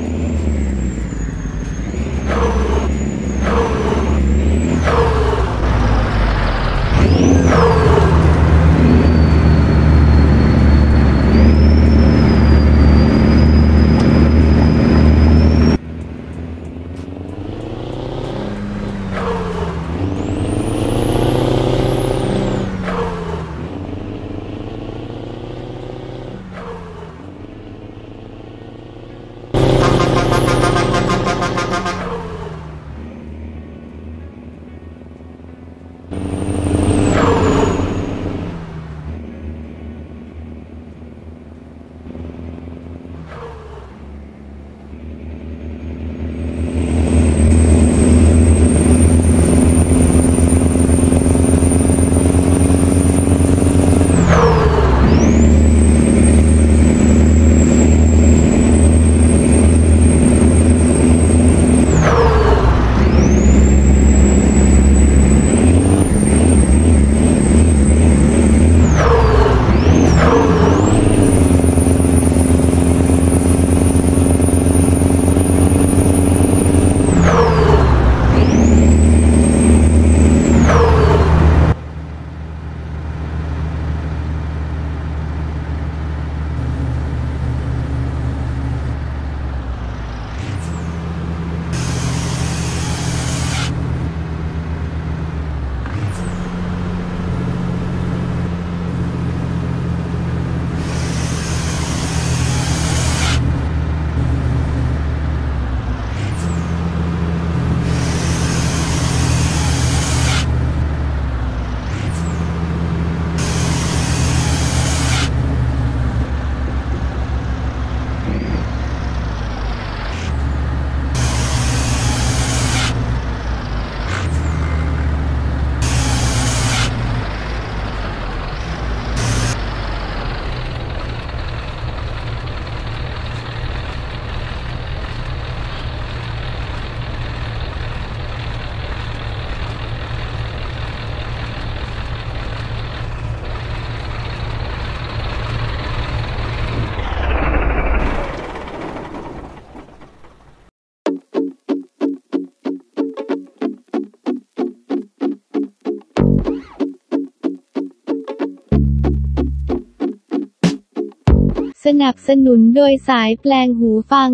สนับสนุนโดยสายแปลงหูฟัง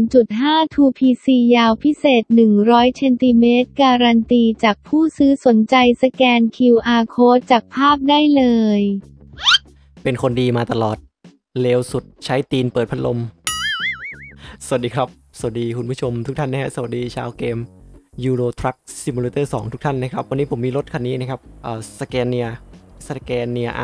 3.5 2PC ยาวพิเศษ 100 เซนติเมตรการันตีจากผู้ซื้อสนใจสแกน QR Code จากภาพได้เลยเป็นคนดีมาตลอดเลวสุดใช้ตีนเปิดพัดลมสวัสดีครับสวัสดีคุณผู้ชมทุกท่านนะฮะสวัสดีชาวเกม Euro Truck Simulator 2 ทุกท่านนะครับวันนี้ผมมีรถคันนี้นะครับสแกนเนีย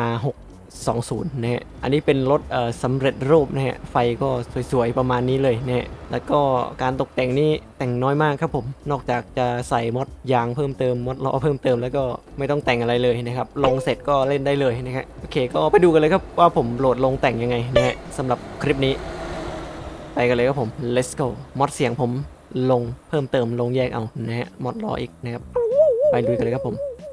R620 นะฮะอันนี้เป็นรถสำเร็จรูปนะฮะไฟก็สวยๆประมาณนี้เลยนะฮะแล้วก็การตกแต่งนี่แต่งน้อยมากครับผมนอกจากจะใส่มอดยางเพิ่มเติมมอดล้อเพิ่มเติมแล้วก็ไม่ต้องแต่งอะไรเลยนะครับลงเสร็จก็เล่นได้เลยนะครับโอเคก็ไปดูกันเลยครับว่าผมโหลดลงแต่งยังไงนะฮะสำหรับคลิปนี้ไปกันเลยครับผม let's go มอดเสียงผมลงเพิ่มเติมลงแยกเอานะฮะมอดล้ออีกนะครับไปดูกันเลยครับผม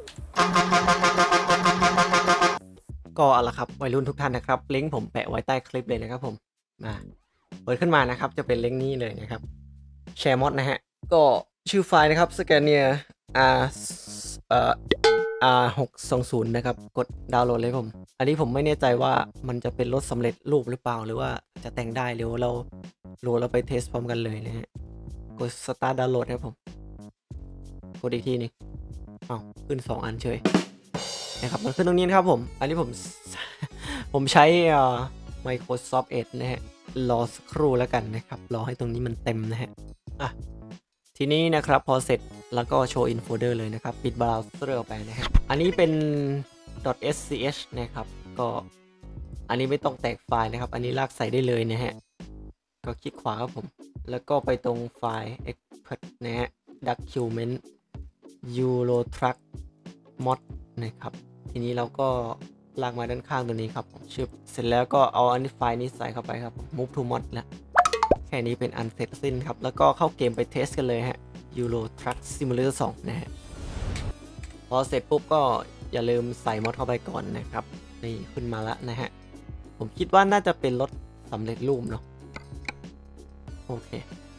ก็เอาละครับวัยรุ่นทุกท่านนะครับลิงก์ผมแปะไว้ใต้คลิปเลยนะครับผมมาเปิดขึ้นมานะครับจะเป็นลิงก์นี้เลยนะครับแชร์มอดนะฮะก็ชื่อไฟล์นะครับ Scania R620 นะครับกดดาวน์โหลดเลยผมอันนี้ผมไม่แน่ใจว่ามันจะเป็นรถสำเร็จรูปหรือเปล่าหรือว่าจะแต่งได้เดี๋ยวเราโหลดเราไปเทสพร้อมกันเลยนะฮะกด start ดาวน์โหลดครับผมกดอีกทีนึงขึ้น2อันเฉยนะครับมันขึ้นตรงนี้นะครับผมอันนี้ผมใช้ Microsoft Edge นะฮะรอสักครู่แล้วกันนะครับรอให้ตรงนี้มันเต็มนะฮะทีนี้นะครับพอเสร็จแล้วก็โชว์ in folder เลยนะครับปิดเบราว์เซอร์ออกไปนะครับอันนี้เป็น .sch นะครับก็อันนี้ไม่ต้องแตกไฟล์นะครับอันนี้ลากใส่ได้เลยนะฮะก็คลิกขวาครับผมแล้วก็ไปตรงไฟล์ export นะฮะ document Euro Truck mod นะครับทีนี้เราก็ลากมาด้านข้างตัวนี้ครับชึบเสร็จแล้วก็เอาอันนี้ไฟล์นี้ใส่เข้าไปครับ move to mod แล้วแค่นี้เป็นอันเสร็จสิ้นครับแล้วก็เข้าเกมไปเทสกันเลยฮะ Euro Truck Simulator 2 นะฮะพอเสร็จปุ๊บก็อย่าลืมใส่มอดเข้าไปก่อนนะครับนี่ขึ้นมาแล้วนะฮะผมคิดว่าน่าจะเป็นรถสำเร็จรูปเนาะโอเค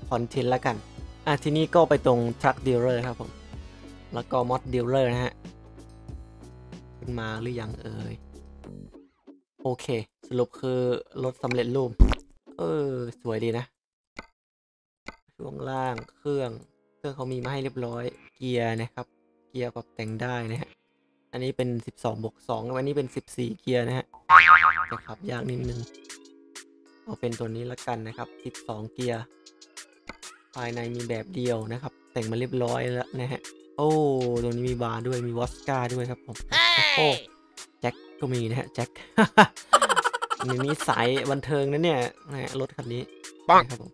คอนเทนต์แล้วกันทีนี้ก็ไปตรง Truck Dealer ครับผมแล้วก็ Mod Dealer นะฮะขึ้นมาหรือยังโอเคสรุปคือรถสำเร็จรูปสวยดีนะช่วงล่างเครื่องเขามีมาให้เรียบร้อยเกียร์นะครับเกียร์ปรับแต่งได้นะฮะอันนี้เป็น12+2วันนี้เป็น14เกียร์นะฮะจะขับยากนิดนึงเอาเป็นตัวนี้ละกันนะครับ12เกียร์ภายในมีแบบเดียวนะครับแต่งมาเรียบร้อยแล้วนะฮะตรงนี้มีบาร์ด้วยมีวอสก้าด้วยครับผมแจ็คก็มีนะฮะแจ็ค มีสายบันเทิงนะเนี่ยรถคันนี้ครับผม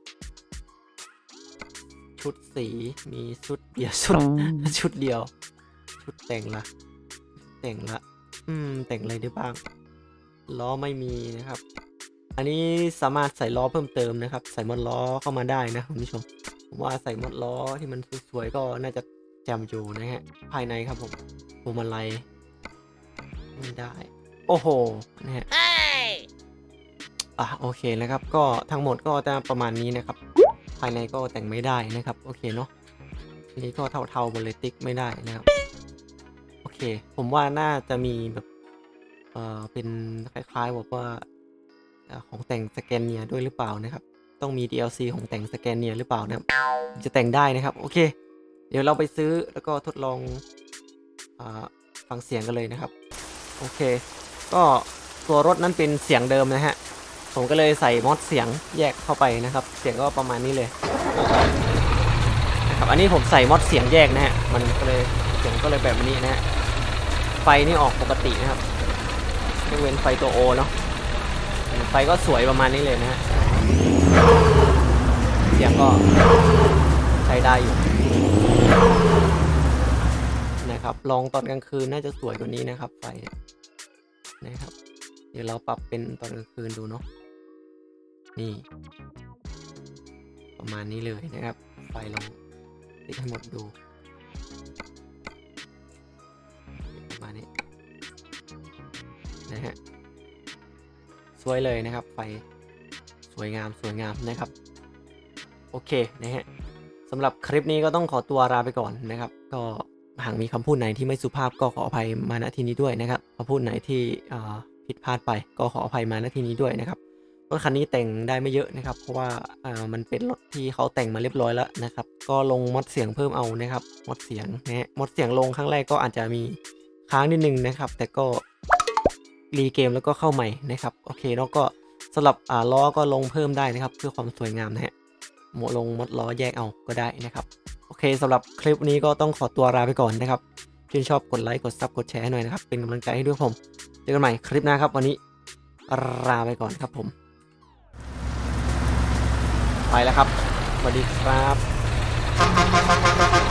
ชุดสีมีชุดเดียวชุดเดียวชุดแต่งละแต่งอะไรได้บ้างล้อไม่มีนะครับอันนี้สามารถใส่ล้อเพิ่มเติมนะครับใส่มอดล้อเข้ามาได้นะคุณผู้ชมผมว่าใส่มอดล้อที่มันสวยๆก็น่าจะแจ่มอยู่นะฮะภายในครับผมพวงมาลัยไม่ได้โอ้โหนะฮะโอเคนะครับก็ทั้งหมดก็จะประมาณนี้นะครับภายในก็แต่งไม่ได้นะครับโอเคเนาะอันนี้ก็เทาๆบนเลติกไม่ได้นะครับโอเคผมว่าน่าจะมีแบบเป็นคล้ายๆแบบว่าของแต่งสแกนเนียด้วยหรือเปล่านะครับต้องมี DLC ของแต่งสแกนเนียหรือเปล่านะครับจะแต่งได้นะครับโอเคเดี๋ยวเราไปซื้อแล้วก็ทดลองฟังเสียงกันเลยนะครับโอเคก็ตัวรถนั้นเป็นเสียงเดิมนะฮะผมก็เลยใส่มอดเสียงแยกเข้าไปนะครับเสียงก็ประมาณนี้เลยนะครับอันนี้ผมใส่มอดเสียงแยกนะฮะมันก็เลยเสียงก็เลยแบบนี้นะฮะไฟนี่ออกปกตินะครับยกเว้นไฟตัวโอเนาะไฟก็สวยประมาณนี้เลยนะฮะเสียงก็ใช้ได้อยู่นะครับลองตอนกลางคืนน่าจะสวยกว่านี้นะครับไฟนะครับเดี๋ยวเราปรับเป็นตอนกลางคืนดูเนาะนี่ประมาณนี้เลยนะครับไฟลองติดให้หมดดูประมาณนี้นะฮะสวยเลยนะครับไฟสวยงามนะครับโอเคนะฮะสำหรับคลิปนี้ก็ต้องขอตัวลาไปก่อนนะครับก็หากมีคำพูดไหนที่ไม่สุภาพก็ขออภัยมาณที่นี้ด้วยนะครับคำพูดไหนที่ผิดพลาดไปก็ขออภัยมาณที่นี้ด้วยนะครับรถคันนี้แต่งได้ไม่เยอะนะครับเพราะว่ามันเป็นรถที่เขาแต่งมาเรียบร้อยแล้วนะครับก็ลงมอดเสียงเพิ่มเอานะครับมอดเสียงนะฮะมอดเสียงลงครั้งแรกก็อาจจะมีค้างนิดนึงนะครับแต่ก็รีเกมแล้วก็เข้าใหม่นะครับโอเคแล้วก็สำหรับล้อก็ลงเพิ่มได้นะครับเพื่อความสวยงามนะฮะลงมอดล้อแยกเอาก็ได้นะครับโอเคสำหรับคลิปนี้ก็ต้องขอตัวลาไปก่อนนะครับชื่นชอบกดไลค์กดซับกดแชร์ให้หน่อยนะครับเป็นกำลังใจให้ด้วยผมเจอกันใหม่คลิปหน้าครับวันนี้ลาไปก่อนครับผมไปแล้วครับสวัสดีครับ